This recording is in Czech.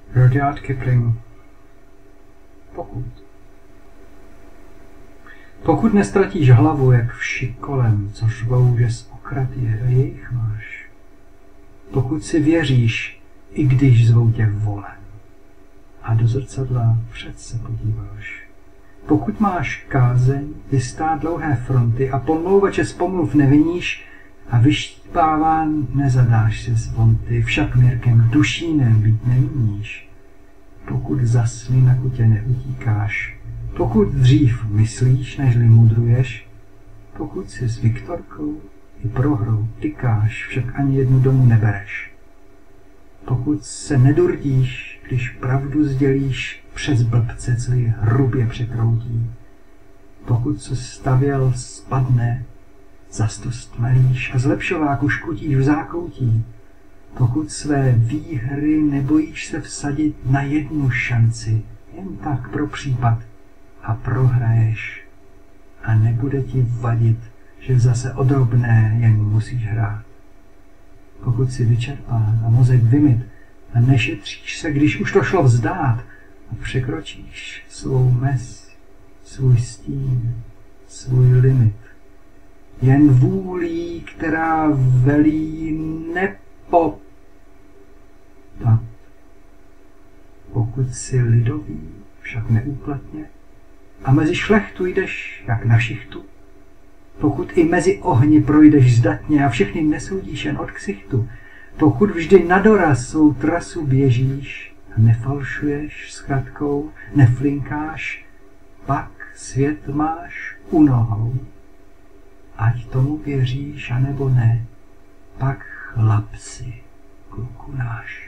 Rudyard Kipling. Pokud nestratíš hlavu, jak vši kolem, co řvou, že z okrad je a jejich máš. Pokud si věříš, i když zvou tě volem, a do zrcadla před se podíváš. Pokud máš kázeň, vystát dlouhé fronty a pomlouvače z pomluv neviníš a vyštípáván nezadáš si zvonty, však Mirkem dušínem být nemíníš. Pokud zasny na kutě neutíkáš, pokud dřív myslíš, nežli mudruješ, pokud si s Viktorkou i prohrou tykáš, však ani jednu domů nebereš. Pokud se nedurdíš, když pravdu sdělíš, přes blbce, co ji hrubě překroutí. Pokud co stavěl spadne, zas to stmelíš a zlepšováku škutíš v zákoutí. Pokud své výhry nebojíš se vsadit na jednu šanci, jen tak pro případ, a prohraješ. A nebude ti vadit, že zase o drobné jen musíš hrát. Pokud si vyčerpán a mozek vymyt a nešetříš se, když už to šlo vzdát, a překročíš svou mez, svůj stín, svůj limit. Jen vůlí, která velí nepotat. Pokud si lidový, však neúplatně, a mezi šlechtu jdeš jak na šichtu, pokud i mezi ohni projdeš zdatně a všechny nesoudíš jen od ksichtu, pokud vždy na doraz svou trasu běžíš a nefalšuješ s kratkou, neflinkáš, pak svět máš u nohou. Ať tomu věříš, anebo ne, pak chlap si, kluku náš.